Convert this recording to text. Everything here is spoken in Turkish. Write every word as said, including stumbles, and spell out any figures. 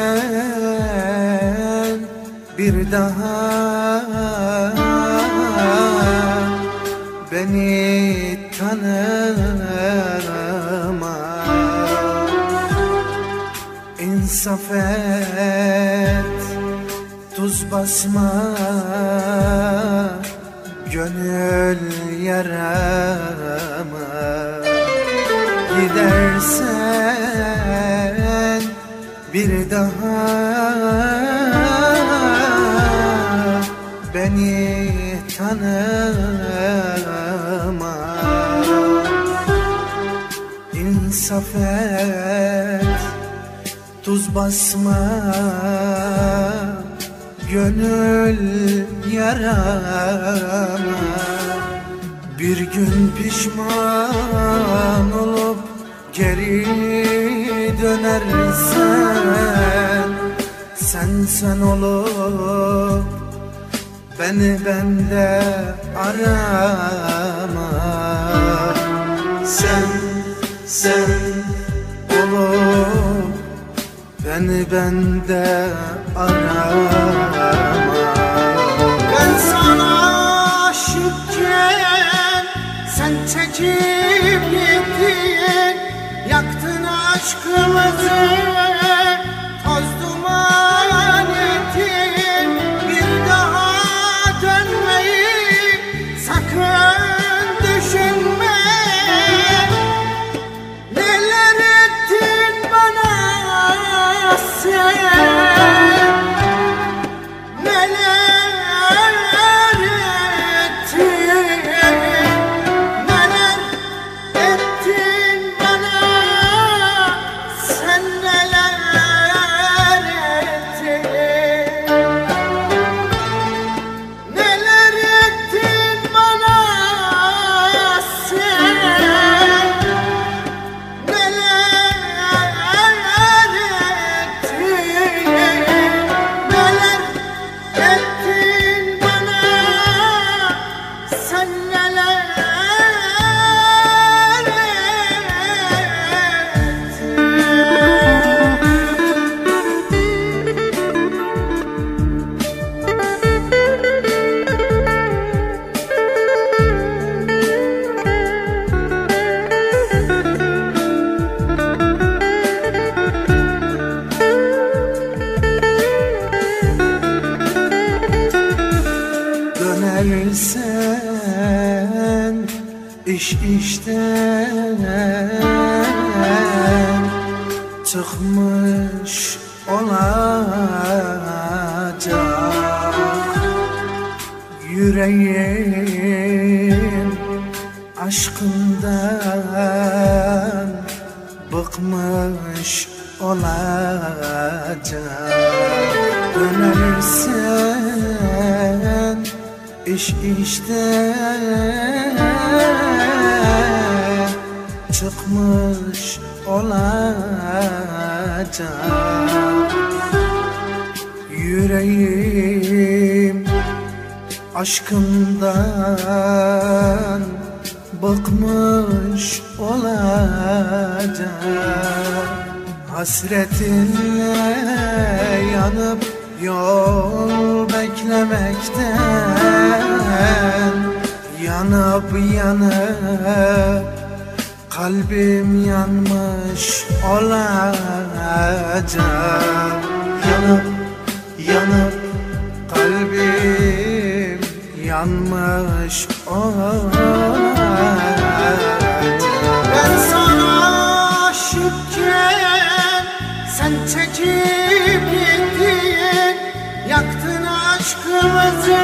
bir daha beni tanıma. İnsaf et, tuz basma gönül yarama. Gidersen bir daha beni tanıma. İnsaf et, tuz basma gönül yarama. Bir gün pişman olup geri dönersen, sen sen olup beni bende arama. Sen sen olup beni bende arama. Ben sana aşıkken sen çekip gittin, yaktın aşkımızı, toz duman ettin. Bir daha dönmeyi sakın düşünme. Neler ettin bana sen, dönersen iş işten çıkmış olacak. Yüreğim aşkından bıkmış olacak. Dönersen iş işten çıkmış olacak. Yüreğim aşkından bıkmış olacak. Hasretinle yanıp yol beklemekten, yanıp yanıp kalbim yanmış olacak. Yanıp yanıp kalbim yanmış olacak. Ben sana aşıkken sen çekip gittin, yaktın aşkımızı,